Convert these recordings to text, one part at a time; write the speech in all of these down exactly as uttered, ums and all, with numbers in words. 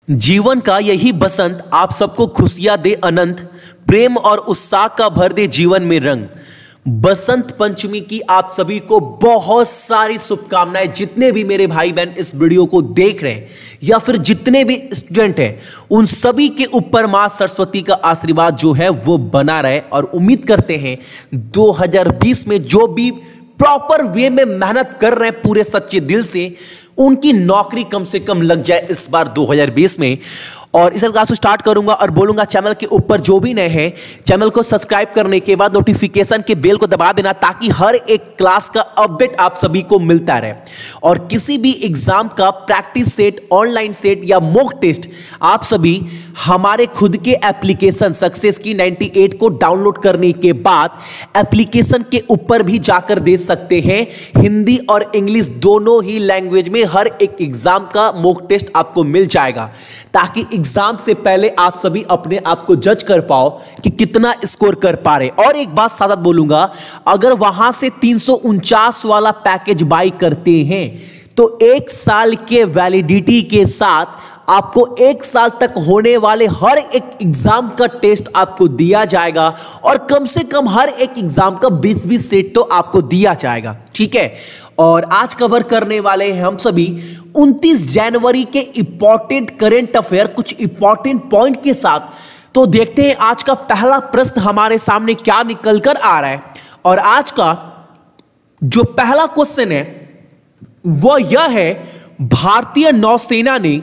जीवन का यही बसंत आप सबको खुशियां दे अनंत, प्रेम और उत्साह का भर दे जीवन में रंग। बसंत पंचमी की आप सभी को बहुत सारी शुभकामनाएं। जितने भी मेरे भाई बहन इस वीडियो को देख रहे हैं या फिर जितने भी स्टूडेंट हैं, उन सभी के ऊपर मां सरस्वती का आशीर्वाद जो है वो बना रहे। और उम्मीद करते हैं दो हज़ार बीस में जो भी प्रॉपर वे में मेहनत कर रहे हैं पूरे सच्चे दिल से, उनकी नौकरी कम से कम लग जाए इस बार दो हज़ार बीस में। और इस क्लास को स्टार्ट करूंगा और बोलूंगा चैनल के ऊपर जो भी नए हैं, चैनल को सब्सक्राइब करने के बाद नोटिफिकेशन के बेल को दबा देना, ताकि हर एक क्लास का अपडेट आप सभी को मिलता रहे। और किसी भी एग्जाम का प्रैक्टिस सेट, ऑनलाइन सेट या मॉक टेस्ट आप सभी हमारे खुद के एप्लीकेशन सक्सेस की अट्ठानवे को डाउनलोड करने के बाद एप्लीकेशन के ऊपर भी जाकर दे सकते हैं। हिंदी और इंग्लिश दोनों ही लैंग्वेज में हर एक एग्जाम का मॉक टेस्ट आपको मिल जाएगा, ताकि एग्जाम से पहले आप सभी अपने आप को जज कर पाओ कि कितना स्कोर कर पा रहे। और एक बात साथ बोलूंगा, अगर वहां से तीन सौ उनचास वाला पैकेज बाई करते हैं तो एक साल के वैलिडिटी के साथ आपको एक साल तक होने वाले हर एक एग्जाम का टेस्ट आपको दिया जाएगा। और कम से कम हर एक एग्जाम का बीस बीस सेट तो आपको दिया जाएगा, ठीक है। और आज कवर करने वाले हैं हम सभी उनतीस जनवरी के इंपॉर्टेंट करंट अफेयर, कुछ इंपॉर्टेंट पॉइंट के साथ। तो देखते हैं आज का पहला प्रश्न हमारे सामने क्या निकल कर आ रहा है। और आज का जो पहला क्वेश्चन है वो यह है, भारतीय नौसेना ने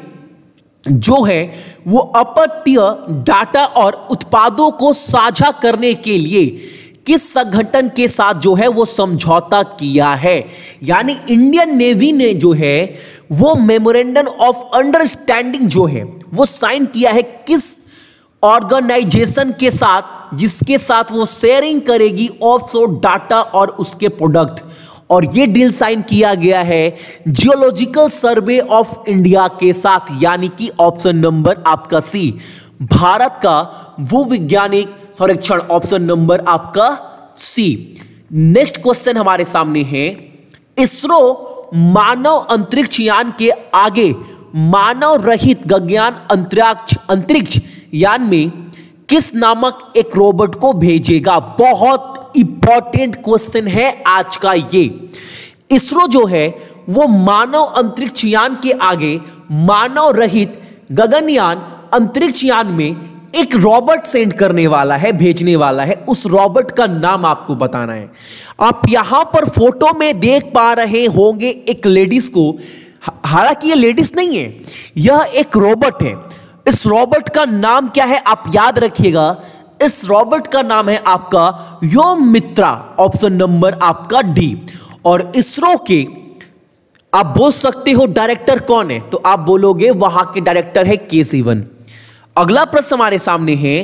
जो है वो अपतटीय डाटा और उत्पादों को साझा करने के लिए किस संगठन के साथ जो है वो समझौता किया है। यानी इंडियन नेवी ने जो है वो मेमोरेंडम ऑफ अंडरस्टैंडिंग जो है वो साइन किया है किस ऑर्गेनाइजेशन के साथ, जिसके साथ वो शेयरिंग करेगी ऑफशोर डाटा और उसके प्रोडक्ट। और ये डील साइन किया गया है जियोलॉजिकल सर्वे ऑफ इंडिया के साथ, यानी कि ऑप्शन नंबर आपका सी, भारत का भूवैज्ञानिक सर्वेक्षण, ऑप्शन नंबर आपका सी। नेक्स्ट क्वेश्चन हमारे सामने है, इसरो मानव अंतरिक्ष यान के आगे मानव रहित गगनयान अंतरिक्ष अंतरिक्ष यान में किस नामक एक रोबोट को भेजेगा। बहुत इंपॉर्टेंट क्वेश्चन है आज का ये। इसरो जो है वो मानव अंतरिक्ष यान के आगे मानव रहित गगनयान अंतरिक्ष यान में एक रोबोट सेंड करने वाला है, भेजने वाला है। उस रोबोट का नाम आपको बताना है। आप यहां पर फोटो में देख पा रहे होंगे एक लेडीज को, हालांकि ये लेडीज नहीं है, यह एक रोबोट है। इस रोबोट का नाम क्या है आप याद रखिएगा। इस रोबोट का नाम है आपका योमित्रा, ऑप्शन नंबर आपका डी। और इसरो के आप बोल सकते हो डायरेक्टर कौन है, तो आप बोलोगे वहां के डायरेक्टर है के सिवन। अगला प्रश्न हमारे सामने है,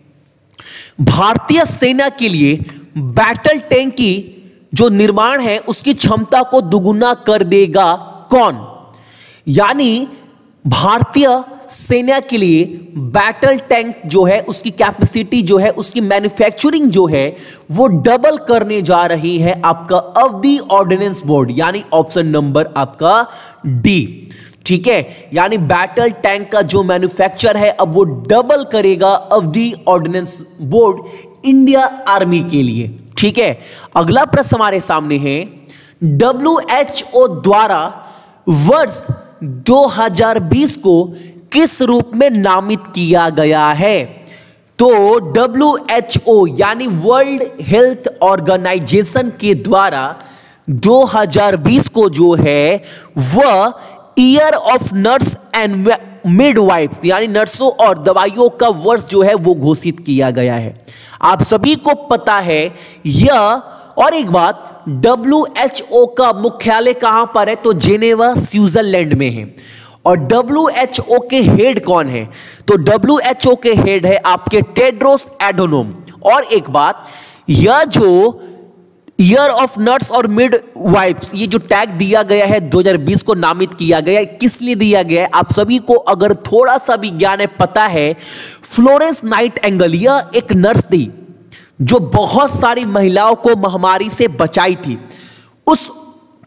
भारतीय सेना के लिए बैटल टैंक की जो निर्माण है उसकी क्षमता को दुगुना कर देगा कौन। यानी भारतीय सेना के लिए बैटल टैंक जो है उसकी कैपेसिटी जो है, उसकी मैन्युफैक्चरिंग जो है वो डबल करने जा रही है आपका अवधि ऑर्डिनेंस बोर्ड, यानी ऑप्शन नंबर आपका डी, ठीक है। यानी बैटल टैंक का जो मैन्युफैक्चर है अब वो डबल करेगा अवधि ऑर्डिनेंस बोर्ड इंडिया आर्मी के लिए, ठीक है। अगला प्रश्न हमारे सामने है, डब्ल्यू एच ओ द्वारा वर्ष दो हज़ार बीस को किस रूप में नामित किया गया है। तो डब्ल्यू एच ओ यानी वर्ल्ड हेल्थ ऑर्गेनाइजेशन के द्वारा दो हज़ार बीस को जो है वह year of nurse and midwives, यानी नर्सों और दवाइयों का वर्ष जो है वो घोषित किया गया है। आप सभी को पता है यह। और एक बात, डब्ल्यू एच ओ का मुख्यालय कहां पर है, तो जेनेवा स्विट्जरलैंड में है। और डब्ल्यू एच ओ के हेड कौन है, तो डब्ल्यू एच ओ के हेड है आपके टेड्रोस एडोनोम। और एक बात, यह जो ईयर ऑफ नर्स और मिडवाइफ्स ये जो टैग दिया गया है दो हज़ार बीस को नामित किया गया है, किस लिए दिया गया है आप सभी को अगर थोड़ा सा भी ज्ञान है पता है। फ्लोरेंस नाइटिंगेल यह एक नर्स थी जो बहुत सारी महिलाओं को महामारी से बचाई थी। उस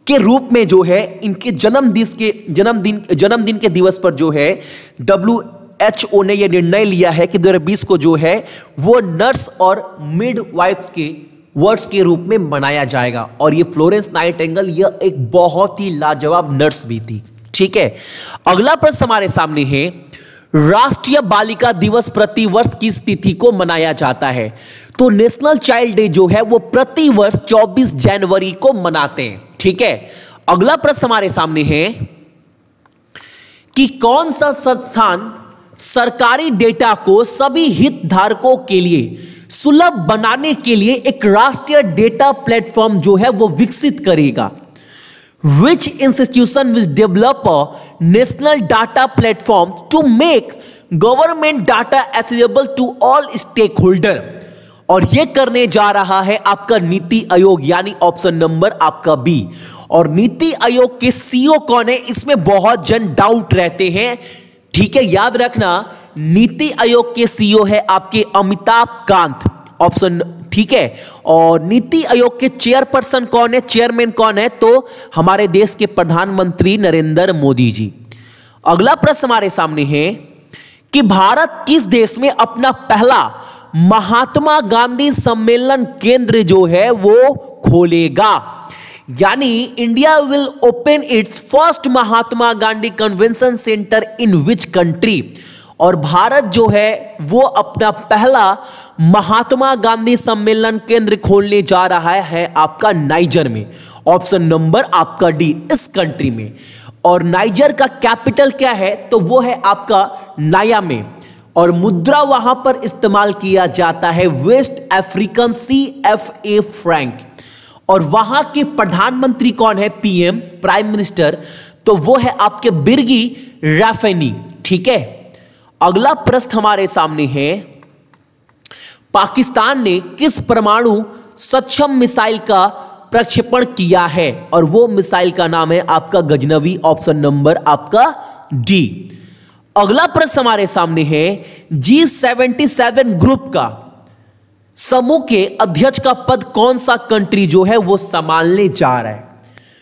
के रूप में जो है इनके जन्मदिन के जन्मदिन जन्मदिन के दिवस पर जो है डब्ल्यू एच ओ ने यह निर्णय लिया है कि दो हज़ार बीस को जो है वो नर्स और मिडवाइफ्स के वर्ड्स के रूप में मनाया जाएगा। और ये फ्लोरेंस नाइटिंगेल यह एक बहुत ही लाजवाब नर्स भी थी। ठीक है, अगला प्रश्न हमारे सामने है, राष्ट्रीय बालिका दिवस प्रति वर्ष किस तिथि को मनाया जाता है? तो नेशनल चाइल्ड डे जो है वो प्रति वर्ष चौबीस जनवरी को मनाते हैं। ठीक है, अगला प्रश्न हमारे सामने है कि कौन सा संस्थान सरकारी डेटा को सभी हितधारकों के लिए सुलभ बनाने के लिए एक राष्ट्रीय डेटा प्लेटफॉर्म जो है वो विकसित करेगा? Which institution will develop a national data platform to make government data accessible to all stakeholder? और ये करने जा रहा है आपका नीति आयोग, यानी ऑप्शन नंबर आपका बी। और नीति आयोग के सीईओ कौन है, इसमें बहुत जन डाउट रहते हैं। ठीक है, याद रखना नीति आयोग के सीईओ है आपके अमिताभ कांत, ऑप्शन। ठीक है, और नीति आयोग के चेयरपर्सन कौन है, चेयरमैन कौन है? तो हमारे देश के प्रधानमंत्री नरेंद्र मोदी जी। अगला प्रश्न हमारे सामने है कि भारत किस देश में अपना पहला महात्मा गांधी सम्मेलन केंद्र जो है वो खोलेगा? यानी India will open its first Mahatma Gandhi convention centre in which country? और भारत जो है वो अपना पहला महात्मा गांधी सम्मेलन केंद्र खोलने जा रहा है आपका नाइजर में, ऑप्शन नंबर आपका डी, इस कंट्री में। और नाइजर का कैपिटल क्या है? तो वो है आपका नाया में। और मुद्रा वहां पर इस्तेमाल किया जाता है West African C F A franc. और वहां के प्रधानमंत्री कौन है? पीएम, प्राइम मिनिस्टर, तो वो है आपके बिरगी राफेनी। ठीक है, अगला प्रश्न हमारे सामने है, पाकिस्तान ने किस परमाणु सक्षम मिसाइल का प्रक्षेपण किया है? और वो मिसाइल का नाम है आपका गजनवी, ऑप्शन नंबर आपका डी। अगला प्रश्न हमारे सामने है, जी सेवेंटी सेवन ग्रुप का समूह के अध्यक्ष का पद कौन सा कंट्री जो है वो संभालने जा रहा है?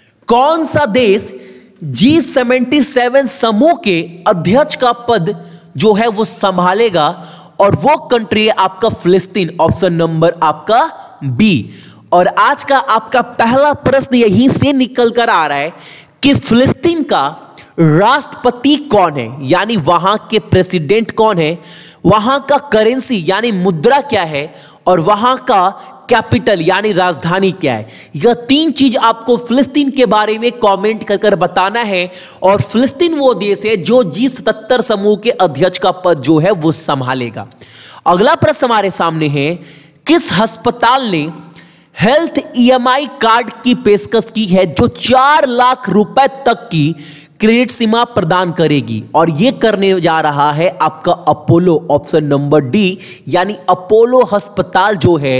कौन सा देश जी सेवेंटी सेवन समूह के अध्यक्ष का पद जो है वो संभालेगा? और वो कंट्री है आपका फिलिस्तीन, ऑप्शन नंबर आपका बी। और आज का आपका पहला प्रश्न यहीं से निकल कर आ रहा है कि फिलिस्तीन का राष्ट्रपति कौन है, यानी वहां के प्रेसिडेंट कौन है, वहां का करेंसी यानी मुद्रा क्या है, और वहां का कैपिटल यानी राजधानी क्या है। यह तीन चीज आपको फिलिस्तीन के बारे में कमेंट कर कर बताना है। और फिलिस्तीन वो देश है जो जी सतहत्तर समूह के अध्यक्ष का पद जो है वो संभालेगा। अगला प्रश्न हमारे सामने है, किस अस्पताल ने हेल्थ ईएमआई कार्ड की पेशकश की है जो चार लाख रुपए तक की क्रेडिट सीमा प्रदान करेगी? और यह करने जा रहा है आपका अपोलो, ऑप्शन नंबर डी, यानी अपोलो अस्पताल जो है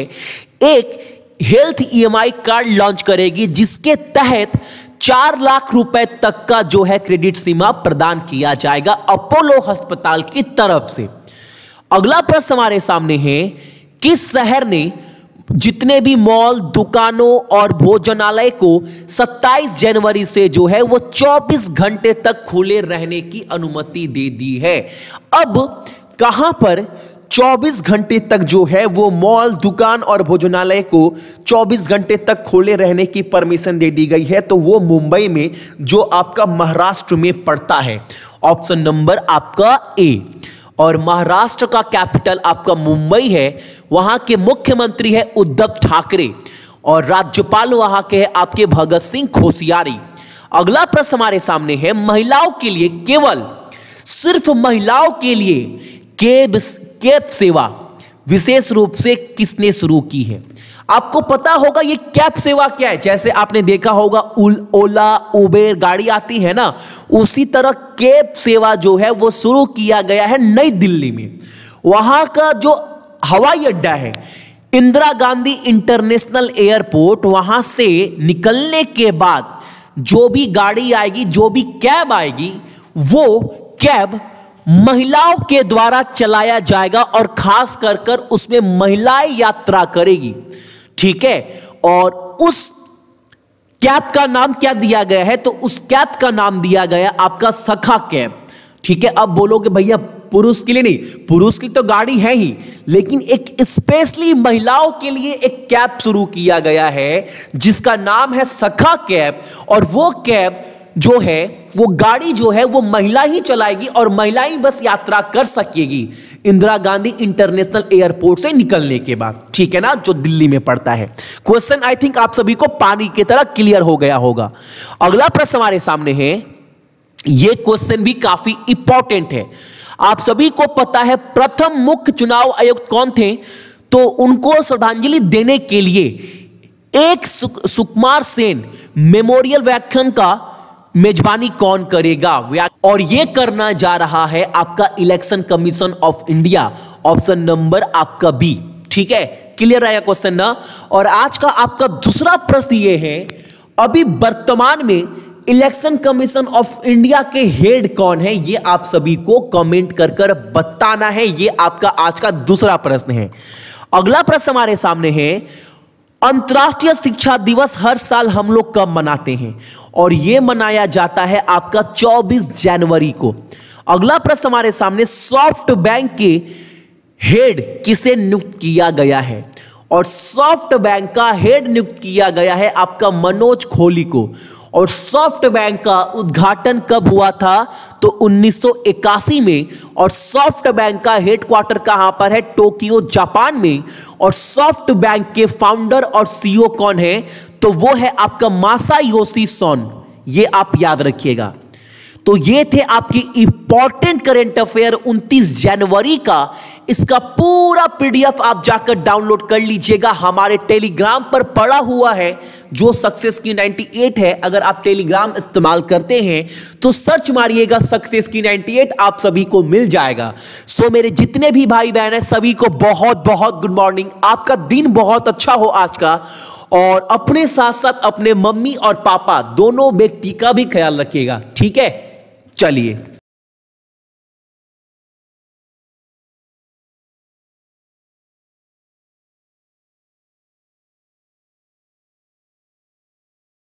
एक हेल्थ ईएमआई कार्ड लॉन्च करेगी जिसके तहत चार लाख रुपए तक का जो है क्रेडिट सीमा प्रदान किया जाएगा अपोलो अस्पताल की तरफ से। अगला प्रश्न हमारे सामने है, किस शहर ने जितने भी मॉल, दुकानों और भोजनालय को सत्ताईस जनवरी से जो है वो चौबीस घंटे तक खुले रहने की अनुमति दे दी है? अब कहां पर चौबीस घंटे तक जो है वो मॉल, दुकान और भोजनालय को चौबीस घंटे तक खोले रहने की परमिशन दे दी गई है? तो वो मुंबई में, जो आपका महाराष्ट्र में पड़ता है, ऑप्शन नंबर आपका ए। और महाराष्ट्र का कैपिटल आपका मुंबई है, वहां के मुख्यमंत्री है उद्धव ठाकरे और राज्यपाल वहां के है आपके भगत सिंह कोश्यारी। अगला प्रश्न हमारे सामने है, महिलाओं के लिए, केवल सिर्फ महिलाओं के लिए कैब कैब सेवा विशेष रूप से किसने शुरू की है? आपको पता होगा ये कैब सेवा क्या है। जैसे आपने देखा होगा ओला, उबेर गाड़ी आती है ना, उसी तरह कैब सेवा जो है वो शुरू किया गया है नई दिल्ली में। वहां का जो हवाई अड्डा है इंदिरा गांधी इंटरनेशनल एयरपोर्ट, वहां से निकलने के बाद जो भी गाड़ी आएगी, जो भी कैब आएगी, वो कैब महिलाओं के द्वारा चलाया जाएगा और खास कर कर उसमें महिलाएं यात्रा करेगी। ठीक है, और उस कैब का नाम क्या दिया गया है? तो उस कैब का नाम दिया गया आपका सखा कैब। ठीक है, अब बोलोगे भैया पुरुष के लिए नहीं, पुरुष की तो गाड़ी है ही, लेकिन एक स्पेशली महिलाओं के लिए एक कैब शुरू किया गया है जिसका नाम है सखा कैब। और वो कैब जो है, वो गाड़ी जो है वो महिला ही चलाएगी और महिला ही बस यात्रा कर सकेगी इंदिरा गांधी इंटरनेशनल एयरपोर्ट से निकलने के बाद। ठीक है ना, जो दिल्ली में पड़ता है। क्वेश्चन आई थिंक आप सभी को पानी की तरह क्लियर हो गया होगा। अगला प्रश्न हमारे सामने है, यह क्वेश्चन भी काफी इंपॉर्टेंट है। आप सभी को पता है प्रथम मुख्य चुनाव आयुक्त कौन थे? तो उनको श्रद्धांजलि देने के लिए एक सुक, सुकुमार सेन मेमोरियल व्याख्यान का मेजबानी कौन करेगा? और यह करना जा रहा है आपका election commission of India, option number आपका बी। ठीक है, क्लियर आया क्वेश्चन ना। और आज का आपका दूसरा प्रश्न यह है, अभी वर्तमान में इलेक्शन कमीशन ऑफ इंडिया के हेड कौन है? ये आप सभी को कमेंट कर कर बताना है। ये आपका आज का दूसरा प्रश्न है। अगला प्रश्न हमारे सामने है, अंतर्राष्ट्रीय शिक्षा दिवस हर साल हम लोग कब मनाते हैं? और यह मनाया जाता है आपका चौबीस जनवरी को। अगला प्रश्न हमारे सामने, सॉफ्ट बैंक के हेड किसे नियुक्त किया गया है? और सॉफ्ट बैंक का हेड नियुक्त किया गया है आपका मनोज खोली को। और सॉफ्ट बैंक का उद्घाटन कब हुआ था? तो उन्नीस सौ इक्यासी में। और सॉफ्ट बैंक का हेडक्वार्टर कहां पर है? टोक्यो जापान में। और सॉफ्ट बैंक के फाउंडर और सीईओ कौन है? तो वो है आपका मासायोशी सोन। ये आप याद रखिएगा। तो ये थे आपकी इंपॉर्टेंट करंट अफेयर उनतीस जनवरी का। इसका पूरा पीडीएफ आप जाकर डाउनलोड कर लीजिएगा, हमारे टेलीग्राम पर पड़ा हुआ है जो सक्सेस की अट्ठानवे है। अगर आप टेलीग्राम इस्तेमाल करते हैं तो सर्च मारिएगा सक्सेस की अट्ठानवे, आप सभी को मिल जाएगा। सो मेरे जितने भी भाई बहन हैं सभी को बहुत बहुत गुड मॉर्निंग। आपका दिन बहुत अच्छा हो आज का। और अपने साथ साथ अपने मम्मी और पापा दोनों व्यक्ति का भी ख्याल रखिएगा। ठीक है, चलिए।